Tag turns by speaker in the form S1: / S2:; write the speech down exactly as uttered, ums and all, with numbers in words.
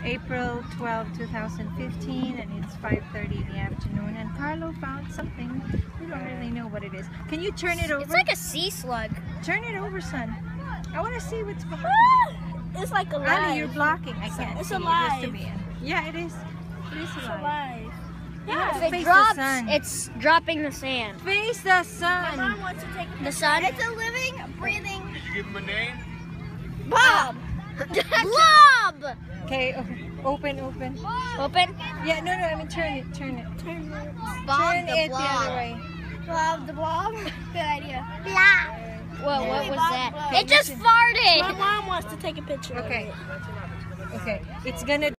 S1: April twelfth, two thousand fifteen, and it's five thirty in the afternoon, and Carlo found something. We don't really know what it is. Can you turn it over?
S2: It's like a sea slug.
S1: Turn it over, son. I want to see what's behind it.
S2: It's like alive.
S1: Annie, you're blocking. I can't
S2: It's
S1: see.
S2: alive.
S1: It has to be in. Yeah, it is. It is
S2: It's
S1: alive.
S2: alive.
S1: Yeah,
S2: If it
S1: face
S2: drops,
S1: the sun.
S2: it's dropping the sand.
S1: Face the sun.
S2: My mom wants to take the sun.
S3: It's a living, breathing.
S4: Did you give him a name?
S2: Bob. Blob.
S1: Okay, open, open.
S2: Open.
S1: Yeah, no, no. I mean, turn it, turn it.
S2: Turn it.
S3: Bob
S1: turn
S3: the
S1: it the
S3: blob.
S1: other way.
S2: Blob the blob. Good idea.
S3: Blah.
S2: What? What was
S3: Bob,
S2: that?
S3: Bob.
S2: It just
S1: listen.
S2: farted. My mom wants to take a picture.
S1: Okay.
S2: Of it.
S1: Okay. It's gonna.